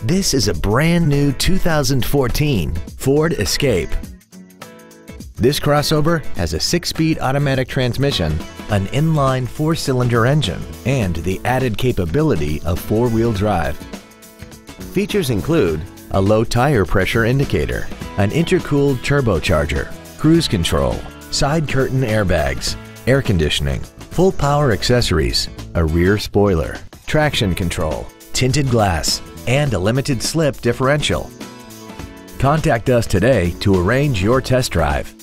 This is a brand new 2014 Ford Escape. This crossover has a 6-speed automatic transmission, an inline 4-cylinder engine, and the added capability of 4-wheel drive. Features include a low tire pressure indicator, an intercooled turbocharger, cruise control, side curtain airbags, air conditioning, full power accessories, a rear spoiler, traction control, tinted glass, and a limited slip differential. Contact us today to arrange your test drive.